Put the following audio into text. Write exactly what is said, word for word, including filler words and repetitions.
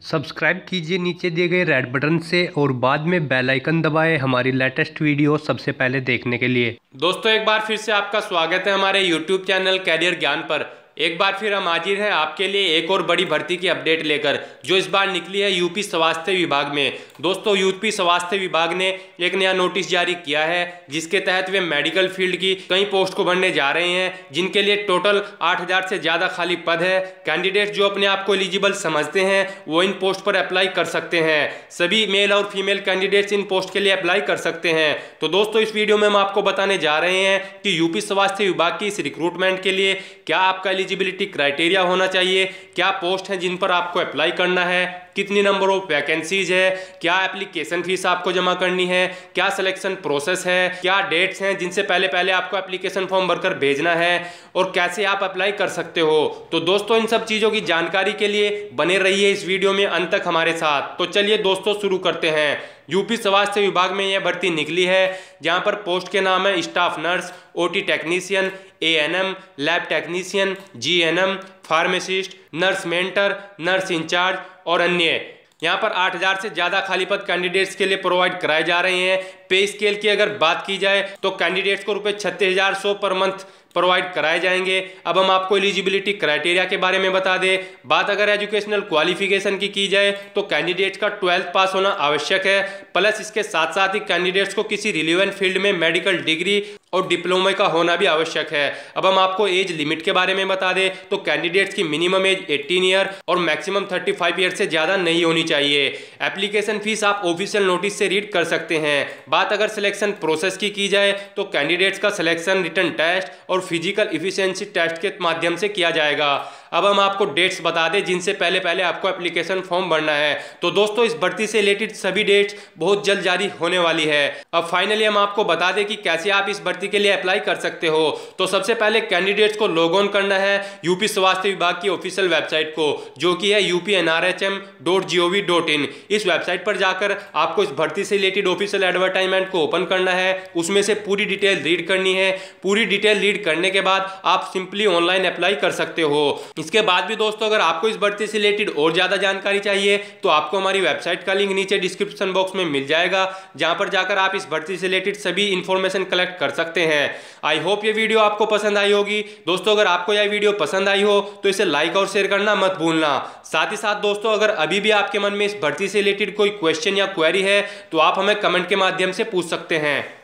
Subscribe कीजिए नीचे दिए गए रेड बटन से और बाद में बेल आइकन दबाएं हमारी लेटेस्ट वीडियो सबसे पहले देखने के लिए। दोस्तों एक बार फिर से आपका स्वागत है हमारे यूट्यूब चैनल कैरियर ज्ञान पर। एक बार फिर हम हाजिर हैं आपके लिए एक और बड़ी भर्ती की अपडेट लेकर, जो इस बार निकली है यूपी स्वास्थ्य विभाग में। दोस्तों यूपी स्वास्थ्य विभाग ने एक नया नोटिस जारी किया है, जिसके तहत वे मेडिकल फील्ड की कई पोस्ट को भरने जा रहे हैं, जिनके लिए टोटल आठ हज़ार से ज़्यादा खाली पद है। कैंडिडेट जो अपने आप को एलिजिबल समझते हैं वो इन पोस्ट पर अप्लाई कर सकते हैं। सभी मेल और फीमेल कैंडिडेट्स इन पोस्ट के लिए अप्लाई कर सकते हैं। तो दोस्तों इस वीडियो में हम आपको बताने जा रहे हैं कि यूपी स्वास्थ्य विभाग की इस रिक्रूटमेंट के लिए क्या आपका एलिजिबिलिटी क्राइटेरिया होना चाहिए, क्या पोस्ट हैं जिन पर आपको अप्लाई करना है, कितनी नंबर ऑफ वैकेंसीज है, क्या एप्लीकेशन फीस आपको जमा करनी है, क्या सिलेक्शन प्रोसेस है, क्या डेट्स हैं जिनसे पहले पहले आपको एप्लीकेशन फॉर्म भरकर भेजना है और कैसे आप अप्लाई कर सकते हो। तो दोस्तों इन सब चीज़ों की जानकारी के लिए बने रहिए इस वीडियो में अंत तक हमारे साथ। तो चलिए दोस्तों शुरू करते हैं। यूपी स्वास्थ्य विभाग में यह भर्ती निकली है, जहां पर पोस्ट के नाम है staff nurse, OT technician, ANM, lab technician, GNM, pharmacist, nurse mentor, nurse incharge और अन्य। यहाँ पर आठ हज़ार से ज़्यादा खाली पद कैंडिडेट्स के लिए प्रोवाइड कराए जा रहे हैं। पे स्केल की अगर बात की जाए तो कैंडिडेट्स को रुपये छत्तीस हज़ार सौ पर मंथ प्रोवाइड कराए जाएंगे। अब हम आपको एलिजिबिलिटी क्राइटेरिया के बारे में बता दें। बात अगर एजुकेशनल क्वालिफिकेशन की की जाए तो कैंडिडेट्स का ट्वेल्थ पास होना आवश्यक है, प्लस इसके साथ साथ ही कैंडिडेट्स को किसी रिलेवेंट फील्ड में मेडिकल डिग्री और डिप्लोमा का होना भी आवश्यक है। अब हम आपको एज लिमिट के बारे में बता दें तो कैंडिडेट्स की मिनिमम एज अठारह ईयर और मैक्सिमम पैंतीस ईयर से ज़्यादा नहीं होनी चाहिए। एप्लीकेशन फीस आप ऑफिशियल नोटिस से रीड कर सकते हैं। बात अगर सिलेक्शन प्रोसेस की की जाए तो कैंडिडेट्स का सिलेक्शन रिटन टेस्ट और फिजिकल इफिशिएंसी टेस्ट के माध्यम से किया जाएगा। अब हम आपको डेट्स बता दें जिनसे पहले पहले आपको एप्लीकेशन फॉर्म भरना है। तो दोस्तों इस भर्ती से रिलेटेड सभी डेट्स बहुत जल्द जारी होने वाली है। अब फाइनली हम आपको बता दें कि कैसे आप इस भर्ती के लिए अप्लाई कर सकते हो। तो सबसे पहले कैंडिडेट्स को लॉग ऑन करना है यूपी स्वास्थ्य विभाग की ऑफिशियल वेबसाइट को, जो कि है U P N R H M dot G O V dot I. N website पर जाकर आपको इस भर्ती से रिलेटेड ऑफिशियल एडवर्टाइजमेंट को ओपन करना है, उसमें से पूरी डिटेल रीड करनी है। पूरी डिटेल रीड करने के बाद आप सिंपली ऑनलाइन अप्लाई कर सकते हो। इसके बाद भी दोस्तों अगर आपको इस भर्ती से रिलेटेड और ज्यादा जानकारी चाहिए तो आपको हमारी वेबसाइट का लिंक नीचे डिस्क्रिप्शन बॉक्स में मिल जाएगा, जहां पर जाकर आप इस भर्ती से रिलेटेड सभी इंफॉर्मेशन कलेक्ट कर सकते हैं। आई होप ये वीडियो आपको पसंद आई होगी। दोस्तों अगर आपको यह वीडियो पसंद आई हो तो इसे लाइक और शेयर करना मत भूलना। साथ ही साथ दोस्तों अगर अभी भी आपके मन में इस भर्ती से रिलेटेड कोई क्वेश्चन या क्वेरी है तो आप हमें कमेंट के माध्यम से पूछ सकते हैं।